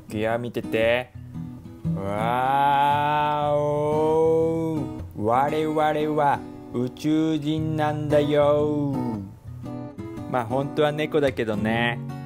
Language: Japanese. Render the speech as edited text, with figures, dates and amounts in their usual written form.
くよ、見てて。わーおー、我々は宇宙人なんだよ。まあ本当は猫だけどね。